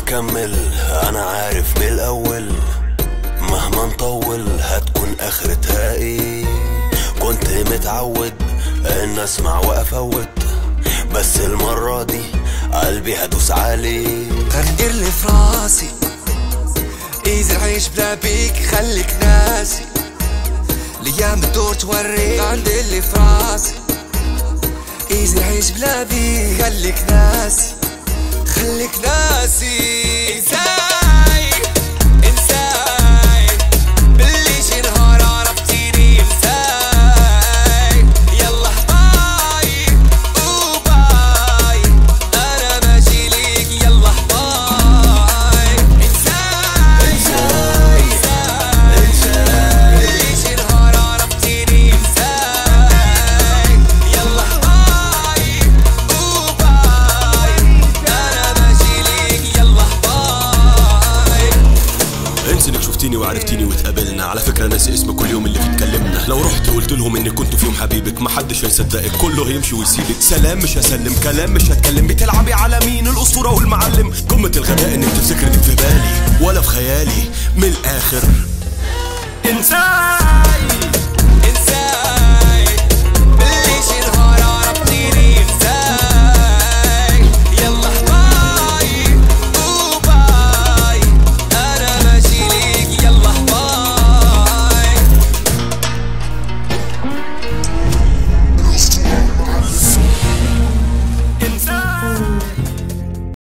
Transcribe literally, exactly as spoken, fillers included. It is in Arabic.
هنكمل، انا عارف من الاول مهما نطول هتكون اخرتها ايه. كنت متعود ان اسمع وافوت، بس المرة دي قلبي هدوس عليه. غندير اللي في راسي ايزي العيش بلا بيك خليك ناسي، الايام بتدور توريك. غندير اللي في راسي ايزي العيش بلا بيك خليك ناسي، خليك ناسي. انساي انساي باللي شي نهار عرفتيني. انساي يلا باي وباي انا ماشي ليك يلا باي. انساي انساي انساي باللي شي نهار عرفتيني. انساي يلا باي وباي انا ماشي ليك يلا باي. انسى انك شفتيني وعرفتيني واتقابلنا، على فكرة ناسي اسمك كل يوم اللي فيه اتكلمنا. لو رحت قلت لهم اني كنت في يوم حبيبك محدش هيصدقك، كله هيمشي ويسيبك. سلام مش هسلم، كلام مش هتكلم. بتلعبي على مين؟ الاسطورة والمعلم. قمة الغباء انك تفتكر انك في بالي ولا في خيالي. من الاخر انسان